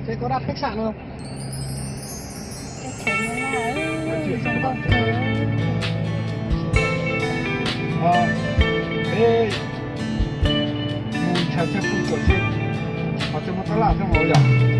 Thế có đặt khách sạn không? Chắc chắn là trong công ty. Thế mùi trà chanh không của chị họ cho một cái lạ trong màu nhỉ?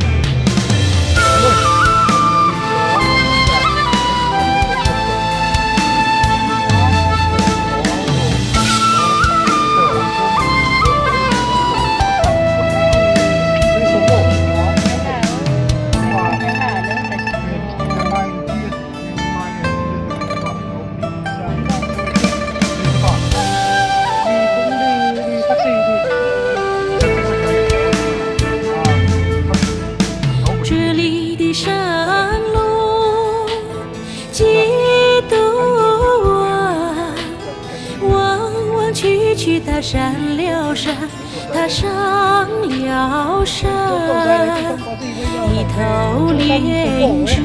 他上了山，他上了山，一头连着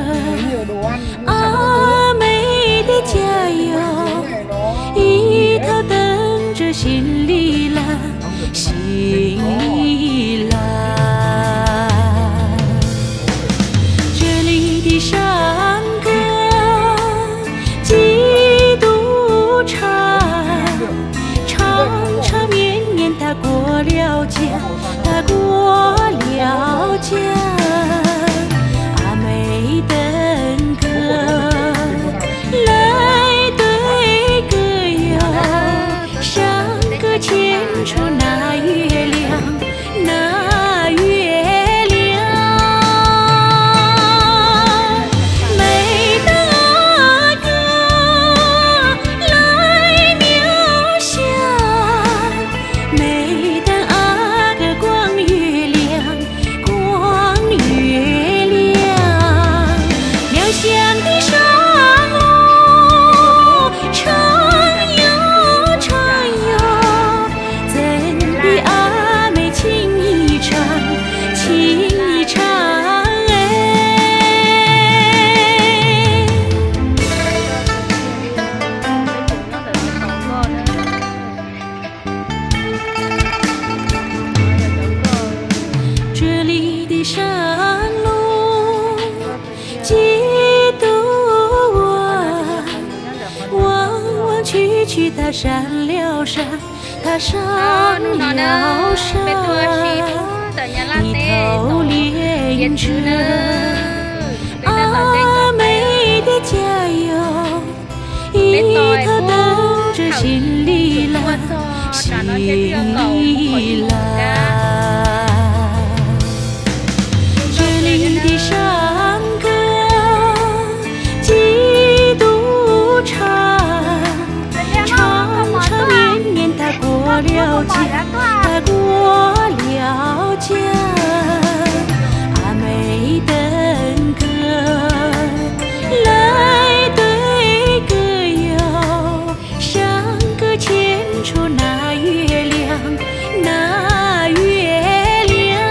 阿美的加油，一头等着心里蓝，心里蓝。这里的山歌几度长。长长绵绵，它过了江，它过了江。阿美登歌来对歌哟，山歌牵出那月亮，那月亮。每当阿哥来描写。每当阿哥光月亮，光月亮，渺小的山路长又长哟，怎比阿美情一场，情一场哎。这里的山路几度弯弯曲曲，它上了山，它上了山，一头连着阿美的加油，一头等着心里蓝，心里蓝。的山歌几度长，长长绵绵，它过了江，它过了江。阿美登歌来对歌哟，山歌牵出那月亮，那月亮。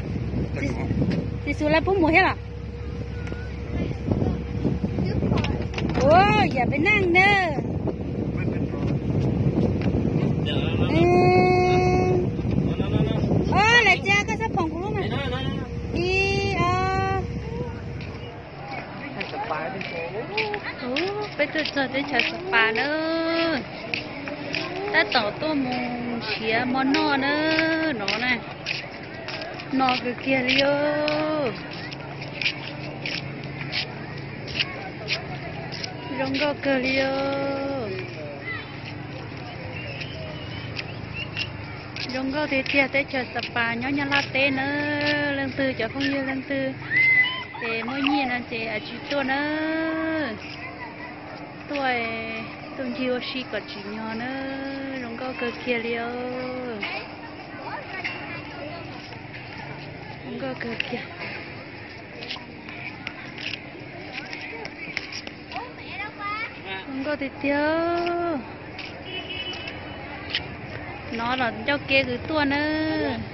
Di sulap pun muhil lah. อย่าไปนั่งเด้อlà cha cái sắp phòng của lúc này đi bây giờ chờ tới chờ spa nữa ta tỏ tôi muốn xía món nọ nữa nó này nọ cái kia đi rong go cơ đi rong go thì chia tới chờ spa nhỏ nhỏ latte nữa lần tư cho không như lần tư để mỗi nhiên là chị ở chị tôi nữa tôi chiều xí có chị nhỏ nữa rong go cơ kia đi rong go cơ kia rong go thì tiêu nó là cho kia cứ tua nữa